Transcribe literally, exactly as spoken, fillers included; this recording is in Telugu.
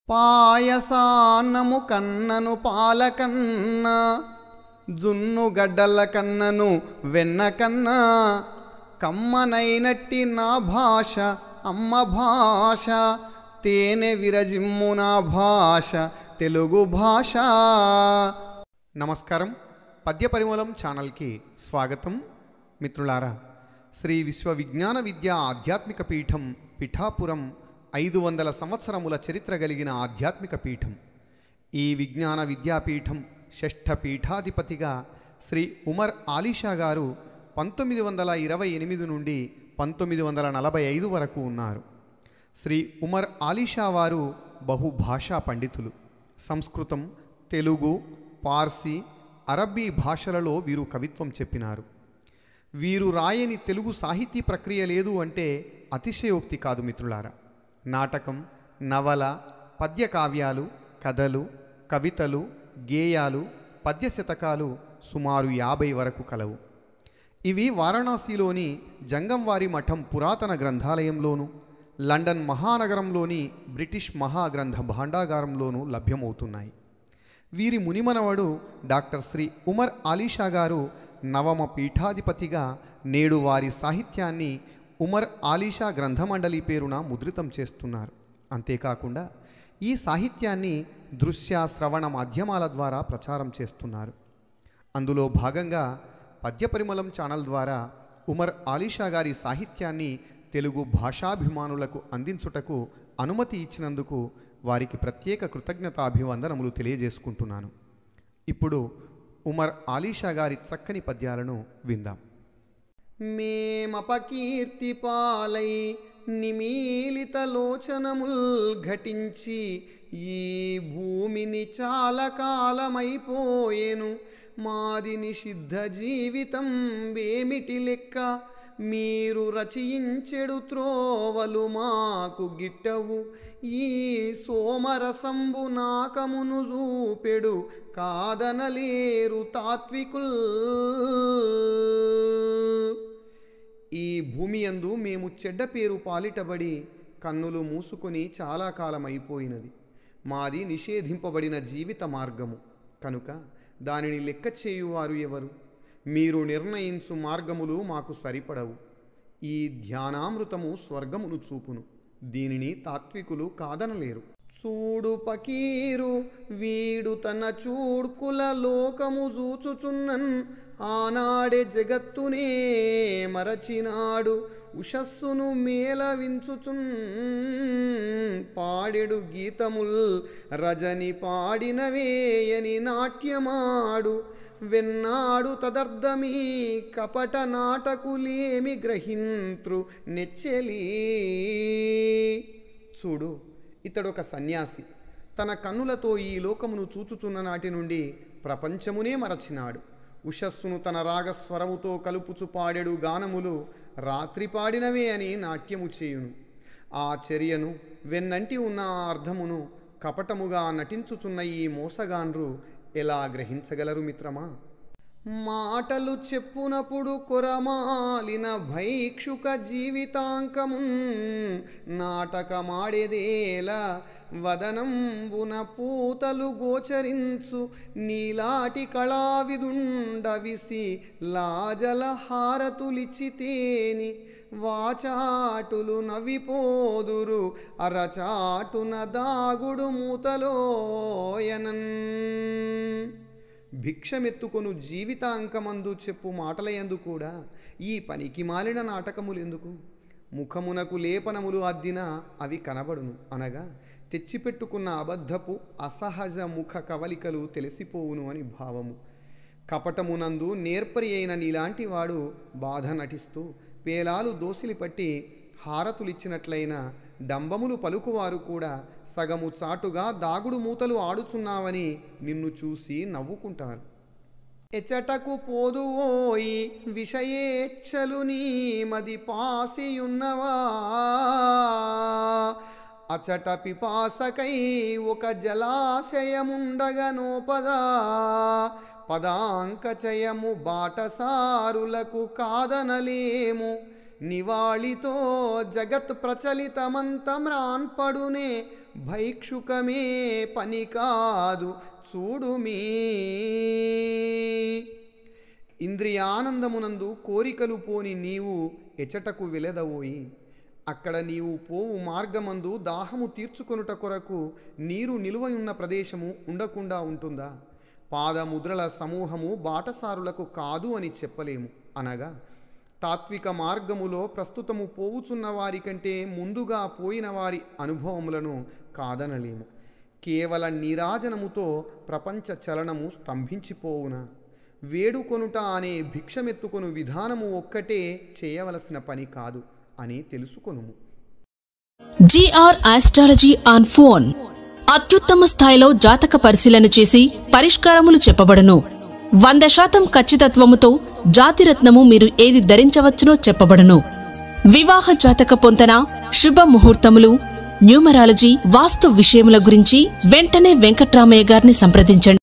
పాయసాన్నము కన్నను పాలకన్న జున్ను గడ్డల కన్నను వెన్న కన్నా కమ్మనైనట్టి నా భాష అమ్మ భాష తేనె విరజిమ్ము నా భాష తెలుగు భాష. నమస్కారం. పద్య పరిమళం ఛానల్కి స్వాగతం. మిత్రులారా, శ్రీ విశ్వ విజ్ఞాన విద్యా ఆధ్యాత్మిక పీఠం పిఠాపురం ఐదు వందల సంవత్సరముల చరిత్ర కలిగిన ఆధ్యాత్మిక పీఠం. ఈ విజ్ఞాన విద్యాపీఠం షష్ఠ పీఠాధిపతిగా శ్రీ ఉమర్ ఆలీషా గారు పంతొమ్మిది వందల ఇరవై ఎనిమిది నుండి పంతొమ్మిది వందల నలభై ఐదు వరకు ఉన్నారు. శ్రీ ఉమర్ ఆలీషా వారు బహుభాషా పండితులు. సంస్కృతం, తెలుగు, పార్సీ, అరబ్బీ భాషలలో వీరు కవిత్వం చెప్పినారు. వీరు రాయని తెలుగు సాహితీ ప్రక్రియ లేదు అంటే అతిశయోక్తి కాదు మిత్రులారా. నాటకం, నవల, పద్యకావ్యాలు, కథలు, కవితలు, గేయాలు, పద్యశతకాలు సుమారు యాభై వరకు కలవు. ఇవి వారణాసిలోని జంగంవారి మఠం పురాతన గ్రంథాలయంలోను, లండన్ మహానగరంలోని బ్రిటిష్ మహాగ్రంథ భాండాగారంలోనూ లభ్యమవుతున్నాయి. వీరి మునిమనవడు డాక్టర్ శ్రీ ఉమర్ ఆలీషా గారు నవమ పీఠాధిపతిగా నేడు వారి సాహిత్యాన్ని ఉమర్ ఆలీషా గ్రంథమండలి పేరున ముద్రితం చేస్తున్నారు. అంతేకాకుండా ఈ సాహిత్యాన్ని దృశ్య శ్రవణ మాధ్యమాల ద్వారా ప్రచారం చేస్తున్నారు. అందులో భాగంగా పద్యపరిమళం ఛానల్ ద్వారా ఉమర్ ఆలీషా గారి సాహిత్యాన్ని తెలుగు భాషాభిమానులకు అందించుటకు అనుమతి ఇచ్చినందుకు వారికి ప్రత్యేక కృతజ్ఞతాభివందనములు తెలియజేసుకుంటున్నాను. ఇప్పుడు ఉమర్ ఆలీషా గారి చక్కని పద్యాలను విందాం. మేమపకీర్తి పాలై నిమీలిత లోచనముల్ ఘటించి ఈ భూమిని చాలా కాలమైపోయేను. మాది నిషిద్ధ జీవితం వేమిటి లెక్క, మీరు రచయించెడు త్రోవలు మాకు గిట్టవు. ఈ సోమరసంబు నాకమును చూపెడు కాదనలేరు తాత్వికుల్. ఈ భూమి యందు మేము చెడ్డ పేరు పాలిటబడి కన్నులు మూసుకొని చాలా కాలం అయిపోయినది. మాది నిషేధింపబడిన జీవిత మార్గము కనుక దానిని లెక్క చేయువారు ఎవరు? మీరు నిర్ణయించు మార్గములు మాకు సరిపడవు. ఈ ధ్యానామృతము స్వర్గమును చూపును, దీనిని తాత్వికులు కాదనలేరు. చూడు పకీరు వీడు తన చూడ్కుల లోకము చూచుచున్నన్, ఆనాడే జగత్తునే మరచినాడు. ఉషస్సును మేళవించుచున్ పాడెడు గీతముల్ రజని పాడినవేయని నాట్యమాడు. వెన్నాడు తదర్థమీ కపట నాటకులేమి గ్రహింత్రు నెచ్చెలి. చూడు, ఇతడొక సన్యాసి. తన కన్నులతో ఈ లోకమును చూచుచున్న నాటి నుండి ప్రపంచమునే మరచినాడు. ఉషస్సును తన రాగస్వరముతో కలుపుచు పాడెడు గానములు రాత్రి పాడినవే అని నాట్యము చేయును. ఆ చర్యను, వెన్నంటి ఉన్న ఆ అర్థమును కపటముగా నటించుచున్న ఈ మోసగాన్రు ఎలా గ్రహించగలరు మిత్రమా? మాటలు చెప్పునప్పుడు కొరమాలిన భైక్షుక జీవితాంకమున్ నాటకమాడేదేలా. వదనంబున పూతలు గోచరించు నీలాటి కళావిదుండవిసి లాజల హారతులిచితేని. వాచాటులు నవ్విపోదురు అరచాటున దాగుడు మూతలోయనన్. భిక్షమెత్తుకొను జీవితాంకమందు చెప్పు మాటలయందు కూడా ఈ పనికి మాలిన నాటకములెందుకు? ముఖమునకు లేపనములు అద్దిన అవి కనబడును అనగా తెచ్చిపెట్టుకున్న అబద్ధపు అసహజ ముఖ కవలికలు తెలిసిపోవును అని భావము. కపటమునందు నేర్పరి అయిన నీలాంటి వాడు బాధ నటిస్తూ పేలాలు దోసిలి పట్టి హారతులిచ్చినట్లయిన డంబములు పలుకువారు కూడా సగము చాటుగా దాగుడు మూతలు ఆడుచున్నావని నిన్ను చూసి నవ్వుకుంటారు. ఎచటకు పోదువోయి విషయేచ్ఛలు నీ మది పాసియున్నవా. అచట పిపాసకై ఒక జలాశయముండగా నోపదా. పదాంకచయము బాటసారులకు కాదనలేము. నివాళితో జగత్ ప్రచలితమంతమ్రాన్పడునే భైక్షుకమే పని కాదు చూడుమీ. ఇంద్రియానందమునందు కోరికలు పోని నీవు ఎచటకు వెలదవోయి. అక్కడ నీవు పోవు మార్గమందు దాహము తీర్చుకొనుట కొరకు నీరు నిలువయున్న ప్రదేశము ఉండకుండా ఉంటుందా? పాదముద్రల సమూహము బాటసారులకు కాదు అని చెప్పలేము. అనగా తాత్విక మార్గములో ప్రస్తుతము పోవుచున్న వారి కంటే ముందుగా పోయిన వారి అనుభవములను కాదనలేము. కేవల నీరాజనముతో ప్రపంచ చలనము స్తంభించిపోవునా? వేడుకొనుట అనే భిక్షమెత్తుకొను విధానము ఒక్కటే చేయవలసిన పని కాదు అని తెలుసుకొనుము. GR astrology on phone. అత్యుత్తమ స్థాయిలో జాతక పరిశీలన చేసి పరిష్కారములు చెప్పబడును. వంద శాతం ఖచ్చితత్వముతో జాతిరత్నము మీరు ఏది ధరించవచ్చునో చెప్పబడును. వివాహ జాతక పొంతన, శుభ ముహూర్తములు, న్యూమరాలజీ, వాస్తు విషయముల గురించి వెంటనే వెంకట్రామయ్య గారిని సంప్రదించండి.